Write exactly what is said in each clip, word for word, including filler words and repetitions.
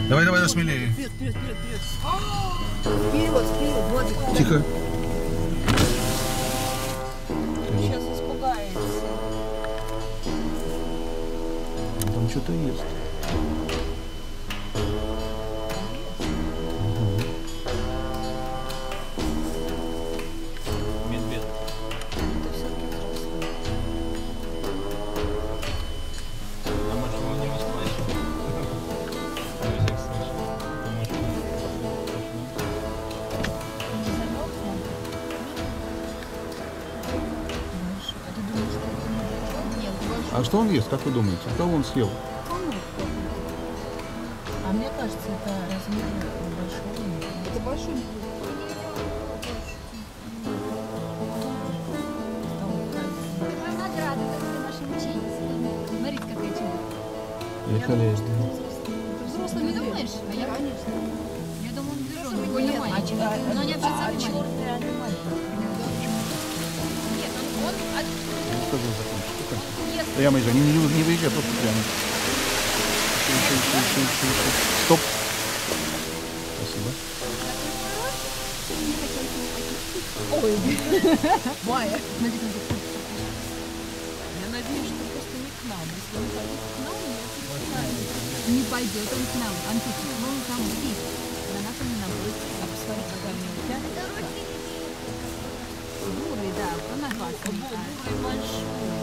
Давай, давай, да, смелее. Вперед, вперед, вперед, вперед. Вперед, вперед, вот. Тихо. Сейчас испугается. Там что-то есть. Медведь. Это все-таки взрослый. А может его не услышишь? Я всех слышу. Ты можешь Он не замерзся? А ты думаешь, что это не большой? Нет, большой. А что он ест, как вы думаете? Кого он съел? А мне кажется, это размер большого. Это большой медведь. Смотрите, какая чудо. Я, конечно. Взрослый не думаешь? А я, конечно. Я думаю, он движеный, больно Нет, маленький. а, а, Но они вообще а, самые черный, маленькие. они маленькие. Нет, он, он от... Скажи, закончи. Тихо. ест. Прямо езжай. Не, не, не выезжай, просто прямо. Еще, еще, еще, еще, еще, еще. Стоп. Спасибо. Ой, Майя. Смотри, смотри. Я надеюсь, что просто не к нам. Если он пойдет к нам, я отпускаю. Не пойдет он к нам, Антон, ну он там спит. На нас он не находится. А посмотри, какая у него тянется. Бурый, да, он на глаз. Бурый большой.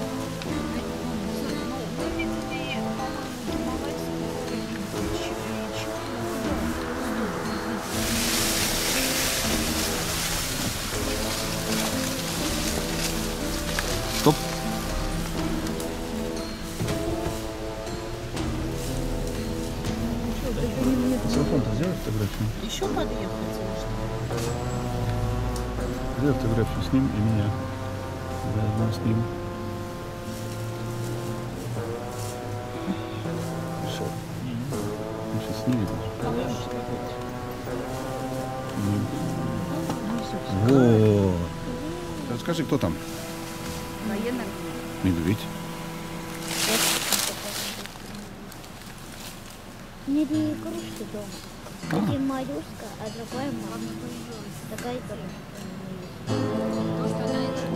Стоп. Телефон-то сделай фотографию. Еще подъехать, что? Сделай фотографию с ним и меня. Заодно с ним. Хорошо. Он сейчас не видно. Вот. Расскажи, кто там? Военный. Медведь. Не две игрушки дома. Один моллюска, а другая мама. Такая игрушка. То, что она это...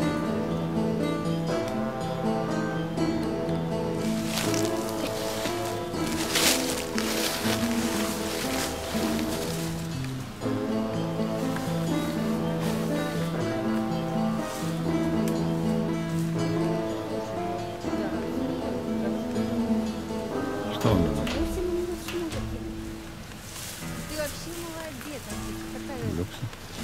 Что он думает? Ты вообще молодец, Антон. Такая Увлекся.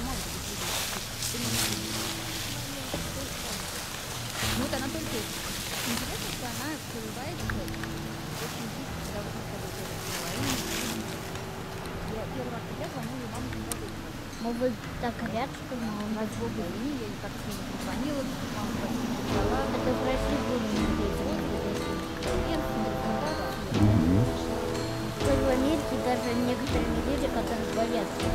Вот она только интересно, что она открывается очень быстро, когда вот мы с тобой говорили. Я первый раз я звонила маме туда выехала. Мы вы так ряд, что У мама. нас был день, я как-то с ней позвонила, мама позвонила. Это в России были медведи. В Америке даже некоторые медведи, которые боятся.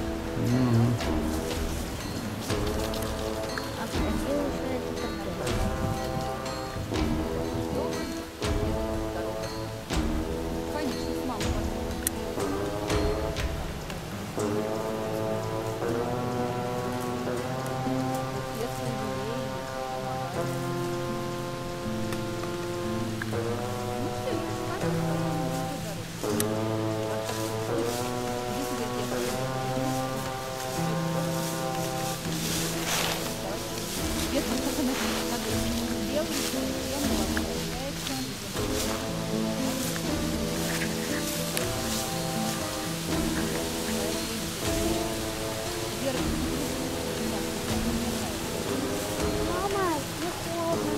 А в России уже это такое. Конечно, с мамой Мама, не холодно.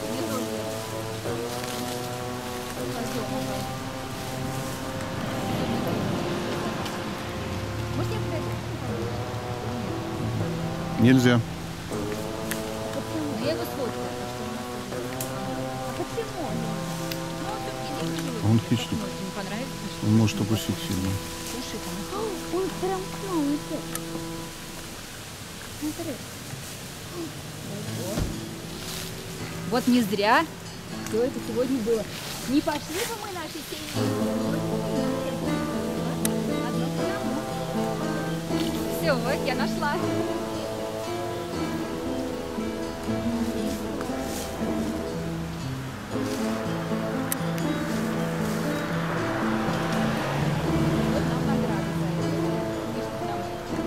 Нельзя. Я его сфоткала. А почему? Он хищник. Не понравится? Он может укусить сильно. Слушай, там. Он прям к нам идет. Смотри. Вот не зря все это сегодня было. Не пошли бы мы нашей семьей. Все, вот, я нашла. Вот нам награда за это. Пишет нам.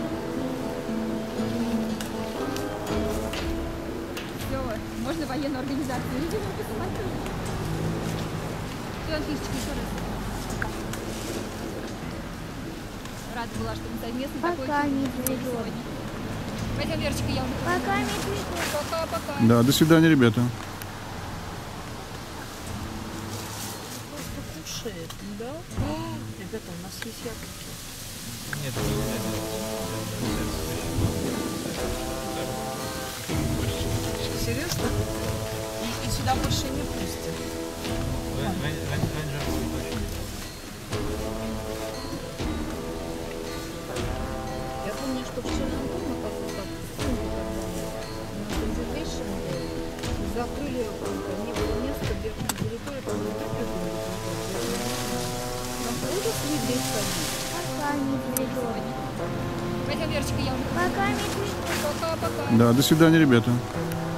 Все, можно военную организацию. Идем посмотрим. Все, Анфисочка, еще раз. Рада была, что мы совместно такой Пока, фильм медведёк. сделали сегодня. Пойдем, Верочка, я уже... Пока, медведь. Пока-пока. Да, до свидания, ребята. Кушает, да? Ребята, у нас есть яблоки. Нет, это не Серьезно? И, и сюда больше не пустят. Я помню, что вчера дома как-то так, ну, на консервейшн закрыли, не было места в верхней территории, по-моему, так и было. Там тоже следы ходить. Пока, медведь. Пойдем, Верочка, я уже... Пока, медведь. Пока-пока. Да, до свидания, ребята.